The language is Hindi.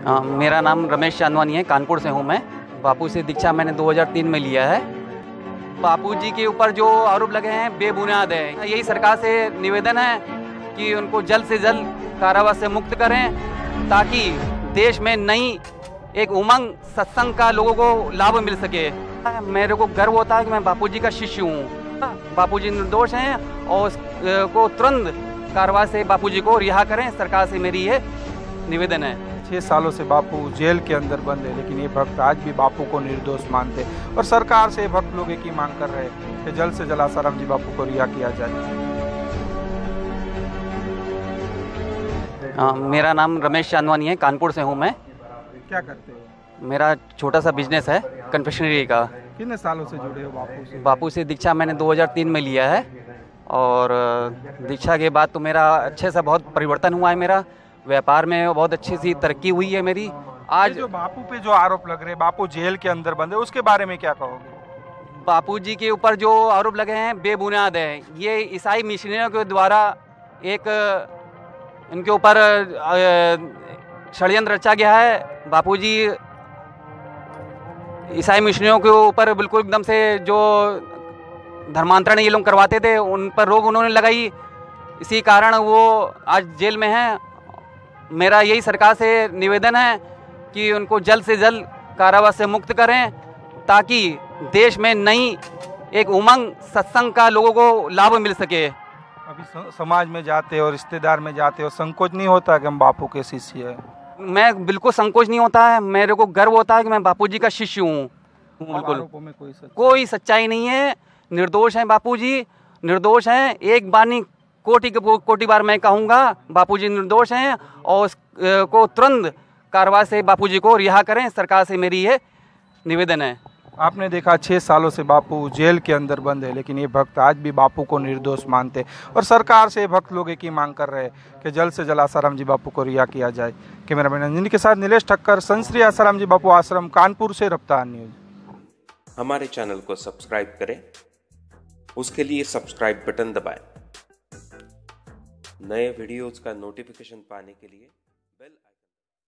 मेरा नाम रमेश चांदवानी है, कानपुर से हूँ मैं। बापू से दीक्षा मैंने 2003 में लिया है। बापू जी के ऊपर जो आरोप लगे हैं बेबुनियाद है। यही सरकार से निवेदन है कि उनको जल्द से जल्द कारावास से मुक्त करें ताकि देश में नई एक उमंग सत्संग का लोगों को लाभ मिल सके। मेरे को गर्व होता है कि मैं बापू जी का शिष्य हूँ। बापू जी निर्दोष हैं और उसको तुरंत कारावास से बापू जी को रिहा करें। सरकार से मेरी ये निवेदन है। 6 सालों से बापू जेल के अंदर बंद है, लेकिन ये भक्त आज भी बापू को निर्दोष मानते और सरकार से भक्त लोग एक ही मांग कर रहे हैं कि जल्द से जल्द आसाराम जी बापू को रिहा किया जाए। मेरा नाम रमेश चांदवानी है, कानपुर से हूँ मैं। क्या करते हो? मेरा छोटा सा बिजनेस है कन्फेक्शनरी का। कितने सालों से जुड़े हो बापू से? बापू से दीक्षा मैंने 2003 में लिया है और दीक्षा के बाद तो मेरा अच्छे से बहुत परिवर्तन हुआ है। मेरा व्यापार में बहुत अच्छी सी तरक्की हुई है मेरी। आज जो बापू पे जो आरोप लग रहे, बापू जेल के अंदर बंद है, उसके बारे में क्या कहोगे? बापू जी के ऊपर जो आरोप लगे हैं बेबुनियाद है। ये ईसाई मिशनरियों के द्वारा एक इनके ऊपर षड्यंत्र रचा गया है। बापू जी ईसाई मिशनरियों के ऊपर बिल्कुल एकदम से जो धर्मांतरण ये लोग करवाते थे उन पर रोक उन्होंने लगाई। इसी कारण वो आज जेल में हैं। मेरा यही सरकार से निवेदन है कि उनको जल्द से जल्द कारावास से मुक्त करें ताकि देश में नई एक उमंग सत्संग का लोगों को लाभ मिल सके। अभी समाज में जाते हो, रिश्तेदार में जाते हो, संकोच नहीं होता कि हम बापू के शिष्य हैं? मैं बिल्कुल संकोच नहीं होता है। मेरे को गर्व होता है कि मैं बापू जी का शिष्य हूँ। बिल्कुल आरोपों में कोई सच्चाई नहीं है। निर्दोष हैं बापू जी, निर्दोष हैं। एक बार नहीं कोटि बार मैं कहूँगा बापू जी निर्दोष हैं और उसको तुरंत कारावास से बापू जी को रिहा करें। सरकार से मेरी ये निवेदन है। आपने देखा 6 सालों से बापू जेल के अंदर बंद है, लेकिन ये भक्त आज भी बापू को निर्दोष मानते और सरकार से भक्त लोग एक ही मांग कर रहे हैं कि जल्द से जल्द आसाराम जी बापू को रिहा किया जाए। कैमरामैन अंजनी के साथ नीलेश ठक्कर, संत श्री आसाराम जी बापू आश्रम, कानपुर से रफ्तार न्यूज। हमारे चैनल को सब्सक्राइब करें, उसके लिए सब्सक्राइब बटन दबाएं। नए वीडियोज का नोटिफिकेशन पाने के लिए